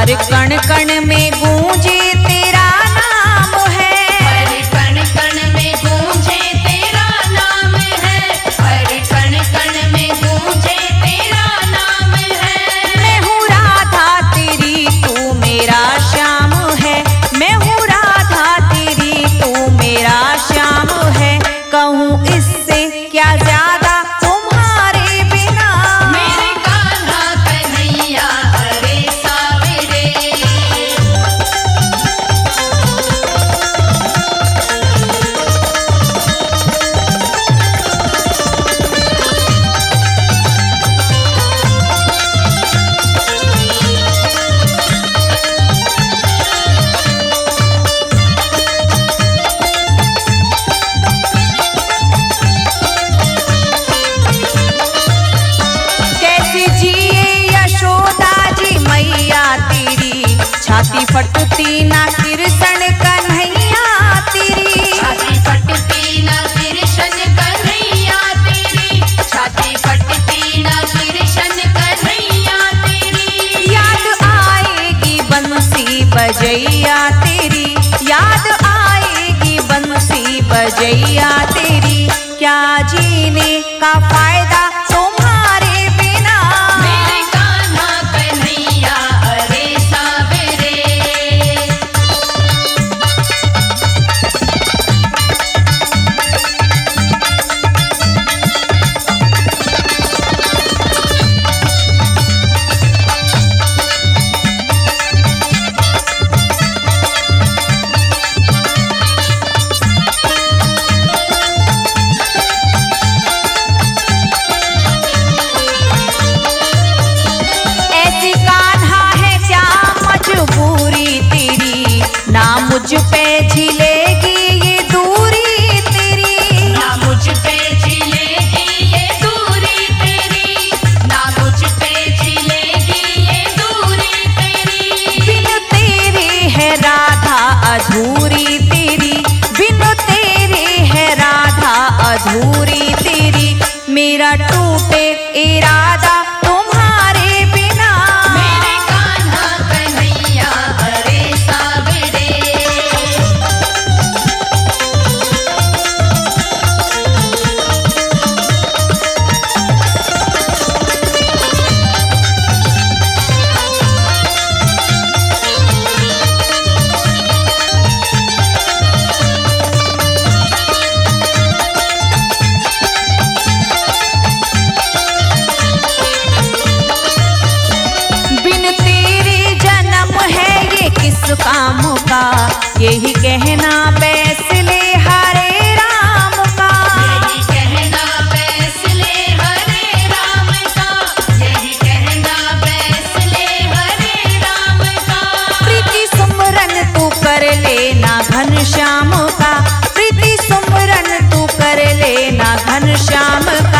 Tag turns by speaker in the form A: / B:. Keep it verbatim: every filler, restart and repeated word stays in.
A: हर कण कण में गूंजे तेरा नाम है,
B: हर कण कण में गूंजे तेरा नाम है, हर कण कण में गूंजे तेरा नाम है।
A: मैं हूँ राधा तेरी तू मेरा श्याम है, मैं हूँ राधा तेरी तू मेरा श्याम है। कहूँ इससे क्या ज्यादा तुम्हारे बिना,
B: मेरे कान्हा कन्हैया अरे सावरे।
A: कैसे जिए यशोदा जी मैया तेरी, छाती फटती ना कृष्ण कन्हैया तेरी।
B: छाती फटती ना कृष्ण कन्हैया तेरी, छाती फटती ना कृष्ण कन्हैया तेरी।
A: याद आएगी बंसी बजैया तेरी, याद आएगी बंसी बजैया तेरी। क्या जीने का फायदा तुम्हारे बिना,
B: मेरे कान्हा कन्हैया अरे सावरे।
A: ऐसी कान्हा है क्या मजबूरी तेरी, ना मुझ पे झिलेगी ये दूरी तेरी।
B: ना मुझ पे झिलेगी ये दूरी तेरी, ना मुझ पे झिलेगी ये दूरी तेरी।
A: बिन तेरे है राधा अधूरी तेरी, बिन तेरे है राधा अधूरी तेरी। मेरा टूटे इरादा तुम्हारे बिना,
B: मेरे कान्हा कन्हैया अरे सावरे।
A: बिन तेरे जन्म है ये किस काम का, यही कहना फैसले हरे राम का।
B: यही कहना फैसले हरे राम का, यही कहना फैसले हरे राम का।
A: प्रीति सुमरन तू कर लेना घनश्याम का, प्रीति सुमरन तू कर लेना घनश्याम का।